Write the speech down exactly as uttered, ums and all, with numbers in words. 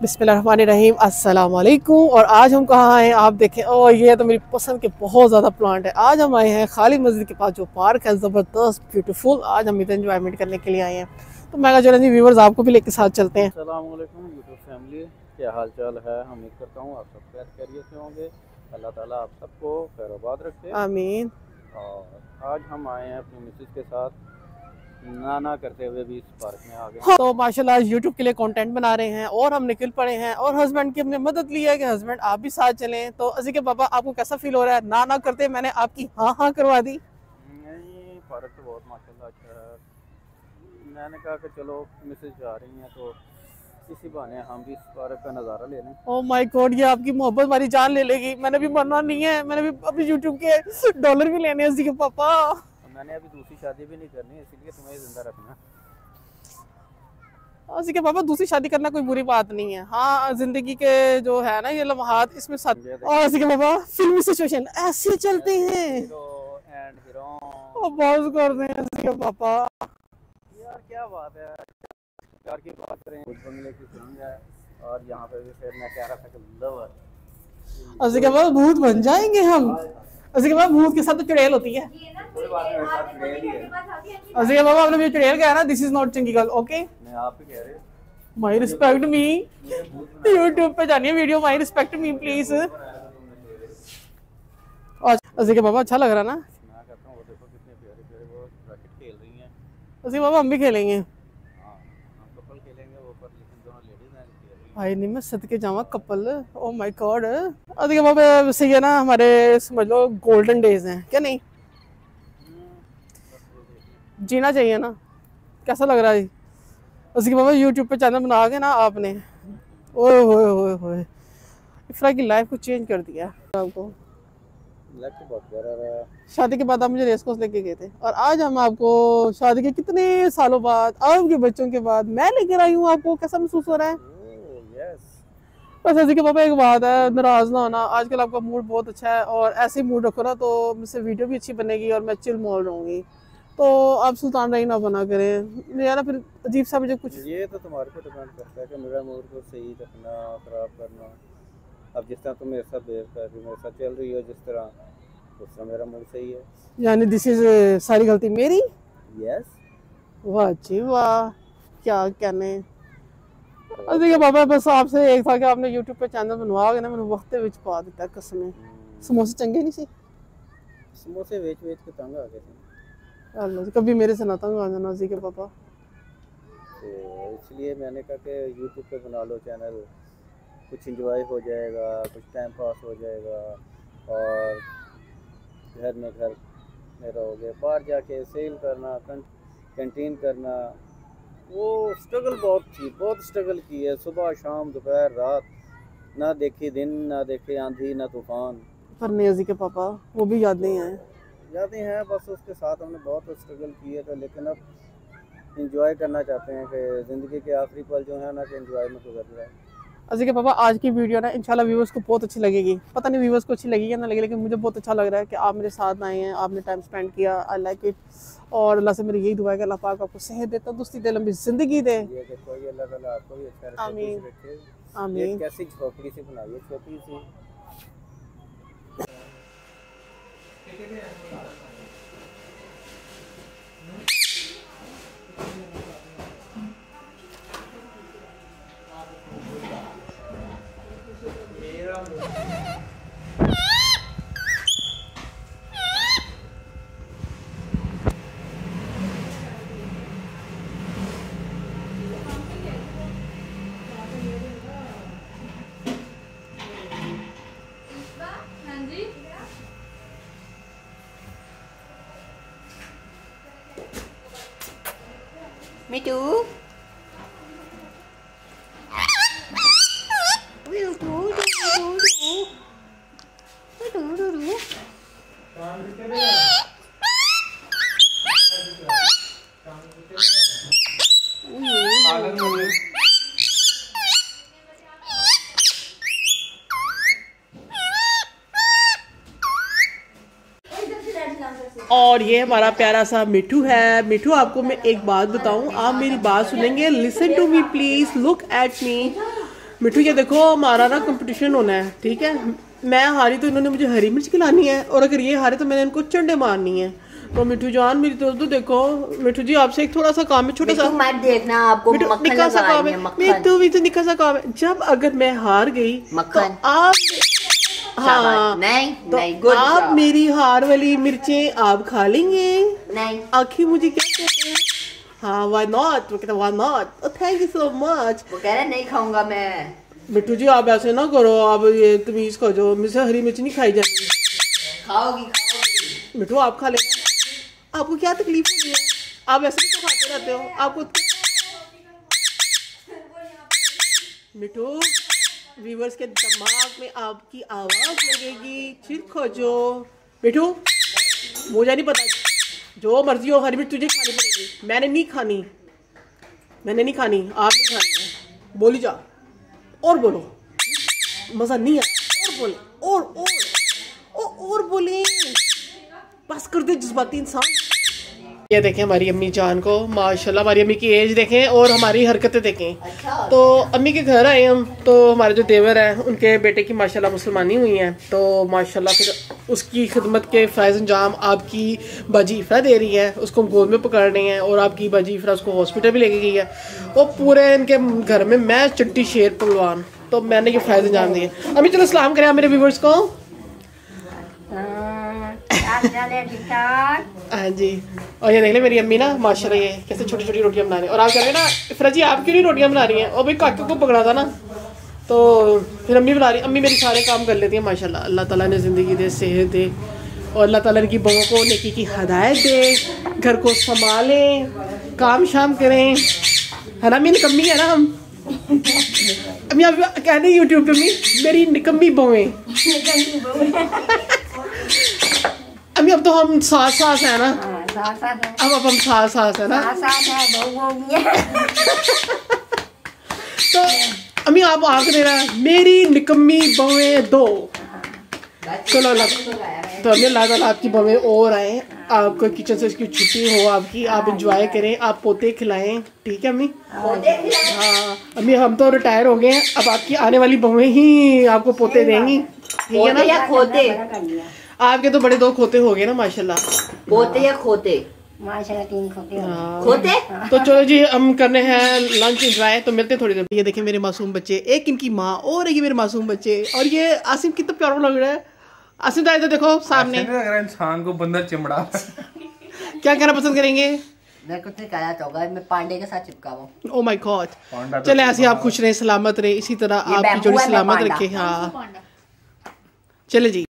बिस्मिल्लाहिर्रहमानिर्रहीम, अस्सलाम वालेकुम। और आज हम कहाँ आए आप देखें, और ये तो मेरी पसंद के बहुत ज़्यादा प्लांट है। आज हम आए हैं खालिद मस्जिद के पास जो पार्क है, ज़बरदस्त ब्यूटीफुल। आज हम इधर एंजॉयमेंट करने के लिए आए हैं, तो मैं चलें जी व्यूवर्स आपको भी लेके साथ चलते हैं। अस्सलाम वालेकुम यूट्यूब फैमिली, क्या हाल चाल है? उम्मीद करता हूँ आप सब खैर खैरियत से होंगे। अल्लाह ताला आप सबको खैरोबाद रखे, आमीन। और आज हम आए हैं अपनी मिसेज के साथ नाना करते हुए भी इस पार्क में आ गए। हाँ, तो माशाल्लाह यूट्यूब के लिए कंटेंट बना रहे हैं और हम निकल पड़े हैं, और हस्बैंड की हमने मदद ली है कि हस्बैंड आप भी साथ चलें। तो अजी के पापा आपको कैसा फील हो रहा है? ना ना करते मैंने आपकी हाँ हाँ करवा दी। नहीं, पार्क तो बहुत माशाल्लाह अच्छा है। मैंने कहा कि चलो मिसेज जा रही हैं तो इसी बहाने हम भी इस पार्क का नज़ारा ले लें। ओह माय गॉड, ये आपकी मोहब्बत वाली जान ले लेगी। मैंने भी मरना नहीं है, मैंने भी अभी यूट्यूब के डॉलर भी लेने हैं अजी के पापा। मैंने अभी दूसरी शादी भी नहीं करनी, इसलिए तुम्हें जिंदा रखना। अजी के पापा दूसरी शादी करना कोई बुरी बात नहीं है। हाँ, जिंदगी के जो है ना ये लम्हात इसमें साथ। और अजी के पापा फिल्मी सिचुएशन ऐसे चलते हैं, हीरो एंड हीरोइन। और बहुत कर रहे हैं अजी के पापा। यार क्या बात है, यार की बात करें, भूत बंगले की फिल्म है और यहाँ पे भी फिर मैं कह रहा था कि लवर। अजी के पापा भूत बन जाएंगे हम। अजी के पापा भूत के साथ तो चुड़ैल होती है। कोई बात नहीं, मेरे साथ चुड़ैल ही है। अजी के पापा आपने मुझे चुड़ैल कहा ना, दिस इज नॉट चंगी गर्ल, ओके? मैं आप ही कह रहे हो। माई रिस्पेक्ट मी, यूट्यूब पे जानिए video my respect me please. Aji के पापा अच्छा लग रहा ना? मैं कहता हूँ वो देखो कितने प्यारे प्यारे वो रैकेट खेल रही हैं। अजी पापा हम भी खेलेंगे। हाँ, हम कपल खेलेंगे वो, पर लेकिन दोनों लेडीज हैं खेल रही हैं। भाई नहीं मैं सदके जावा couple. Oh my God. Aji के पापा सही है ना, हमारे समझ लो गोल्डन डेज हैं क्या? नहीं जीना चाहिए ना। कैसा लग रहा है अजी के पापा यूट्यूब पे चैनल बना के ना आपने? ओए होए होए होए, इफ्रा की लाइफ को चेंज कर दिया आपको। लग तो बहुत प्यारा रहा। शादी के बाद आप मुझे रेस कोर्स लेके गए थे, और आज हम आपको शादी के कितने सालों बाद, आपके बच्चों के बाद मैं लेकर आई हूँ। आपको कैसा महसूस हो रहा है? Oh yes. बस अजी के पापा एक बात है, नाराज ना होना। आजकल आपका मूड बहुत अच्छा है, और ऐसे ही मूड रखो ना तो मुझसे वीडियो भी अच्छी बनेगी और मैं चिल मोड रहूँगी। तो आप सुल्तान रही ना बना करें यार, फिर अजीब सा मुझे कुछ। ये तो तुम्हारे पे डिपेंड करता है कि मेरा मूड को सही रखना खराब करना। अब जिस तरह तुम मेरे साथ बिहेव कर रही हो, मेरे साथ चल रही हो जिस तरह, उस तरह मेरा मूड सही है। यानी दिस इज सारी गलती मेरी? यस। वाह जी वाह, क्या कहने। अजी के पापा बस आपसे एक था कि आपने यूट्यूब पे चैनल बनवा के ना मैंने वक्त विच पा दिता कसम। समोसे चंगे नहीं सी? समोसे बेच बेच के तंग आ गए थे। अल्लाह, कभी मेरे से ना तंग आ जाना अजी के पापा। तो इसलिए मैंने कहा कि यूट्यूब पे बना लो चैनल, कुछ एंजॉय हो जाएगा, कुछ टाइम पास हो जाएगा, और घर में घर में रहोगे। बाहर जाके सेल करना, कैंटीन करना, वो स्ट्रगल बहुत थी, बहुत स्ट्रगल की है। सुबह शाम दोपहर रात, ना देखी दिन, ना देखे आंधी ना तूफान। पर नहीं अजी के पापा, वो भी यादें हैं। यादें हैं, बस उसके साथ हमने बहुत स्ट्रगल किए थे, लेकिन अब इंजॉय करना चाहते हैं कि ज़िंदगी के आखिरी पल जो है ना कि इंजॉय में गुजर रहा है। अजी के पापा आज की वीडियो ना इंशाल्लाह व्यूवर्स को बहुत अच्छी लगेगी। पता नहीं व्यूवर्स को अच्छी लगेगी या ना लगे, लेकिन मुझे बहुत अच्छा लग रहा है कि आप मेरे साथ आए हैं, आपने टाइम स्पेंड किया। I like it. और अल्लाह से मेरी यही दुआ है कि अल्लाह पाक आपको सेहत दे, तंदुरुस्ती दे, लंबी ज़िंदगी दे। ये देखो, ये अल्लाह ताला आपको भी अच्छा रखे, आमीन खुश रखे। आमीन। ये कैसी झोपड़ी सी बनाई है, छोटी सी। मिठू और ये हमारा प्यारा सा मिठू है। मिठू, आपको मैं एक बात बताऊं, आप मेरी बात सुनेंगे? Listen to me please, look at me. Mithu ये देखो हमारा ना कंपटीशन होना है, ठीक है। मैं हारी तो इन्होंने मुझे हरी मिर्च खिलानी है, और अगर ये हारे तो मैंने इनको चंडे मारनी है। तो मिठू जान मेरी तरफ तो देखो। मिठू जी आपसे एक थोड़ा सा काम है, छोटा सा मत देखना, आपको मक्खन निका सा काम है। मिठू भी तो निका सा काम है। जब अगर मैं हार गई मक्खन तो आप हाँ नहीं, तो नहीं, good आप job। मेरी हार वाली मिर्चें आप खा लेंगे। नहीं, आखिर मुझे क्या कहते हैं? हाँ वाई नॉट, वो कहते why not. Thank you so much. वो कह रहे नहीं खाऊंगा मैं। मिठू जी आप ऐसे ना करो, आप ये तमीज को जो मुझसे हरी मिर्च नहीं खाई जाती। खाओगी खाओगी मिठू आप खा लेना, आपको क्या तकलीफ हो रही है? आप ऐसे भी तो खाते रहते हो आपको। मिठू व्यूअर्स के दिमाग में आपकी आवाज लगेगी, चिर खोजो। मिठू मुझे नहीं पता, जो मर्जी हो हरी मिर्च तुझे खानी पड़ेगी। मैंने नहीं खानी, मैंने नहीं खानी, आप नहीं खानी। बोली जा और बोलो, मजा नहीं आया। और बोले और और और, और बोले, बस कर दे जज्बाती इंसान। ये देखें हमारी अम्मी जान को, माशाल्लाह हमारी अम्मी की एज देखें और हमारी हरकतें देखें। अच्छा। तो अम्मी के घर आए हम, तो हमारे जो देवर हैं उनके बेटे की माशाल्लाह मुसलमानी हुई है। तो माशाल्लाह फिर उसकी खिदमत के फ़ैज़ अंजाम आपकी बाजी इफ़रा दे रही है, उसको गोद में पकड़ रही हैं, और आपकी बाजी इफ़रा उसको हॉस्पिटल भी लेके गई है। और पूरे इनके घर में मैं चट्टी शेर पहलवान, तो मैंने ये फ़ैज़ अंजाम दिए। अम्मी चलो सलाम करें आप मेरे व्यूवर्स को। हाँ जी। और ये देख ले मेरी अम्मी ना माशाल्लाह ये कैसे छोटी छोटी रोटियां बना रही है। और आप कह रहे हैं ना इफ़रा जी आप क्यों नहीं रोटियां बना रही हैं? और भाई काके को पकड़ा था ना, तो फिर अम्मी बना रही। अम्मी मेरी सारे काम कर लेती है माशाल्लाह। अल्लाह ताला ने ज़िंदगी दे, सेहत दे, और अल्लाह ताला की बहुओं को नेकी की हदायत दे, घर को संभालें, काम शाम करें, है ना। अम्मी निकम्मी है ना हम। अम्मी आप कह रही यूट्यूब पे अम्मी मेरी निकम्मी बहुएं। अम्मी अब तो हम सास सास है ना। अब अब हम सास सास है ना। तो अम्मी आप आख दे रहा मेरी निकम्मी बहुएं दो। चलो अल्लाह, तो अम्मी अल्लाह ताला आपकी बहुएं और आए, आपको किचन से इसकी छुट्टी हो आपकी, आप इंजॉय करें, आप पोते खिलाएं, ठीक है अम्मी। हाँ अम्मी हम तो रिटायर हो गए हैं, अब आपकी आने वाली बहुएं ही आपको पोते देंगी, ठीक है ना। या खोते, आपके तो बड़े दो खोते हो गए ना माशाल्लाह। पोते या खोते? माशाल्लाह तीन खोते हाँ। खोते। तो चलो जी हम करने हैं लंच एंजॉय, तो मिलते हैं थोड़ी देर। ये देखें मेरे मासूम बच्चे, एक इनकी माँ और एक ये मेरे मासूम बच्चे। और ये आसिम कितना प्यारा लग रहा है। आसिम तो इधर देखो सामने, इंसान को बंदर चिमड़ा। क्या कहना पसंद करेंगे? मैं कुछ नहीं कहना चाहूंगा, मैं पांडे के साथ चिपका हूँ। Oh my God. चले ऐसे आप खुश रहे, सलामत रहे, इसी तरह आपकी जोड़ी सलामत रखे। हाँ चले जी।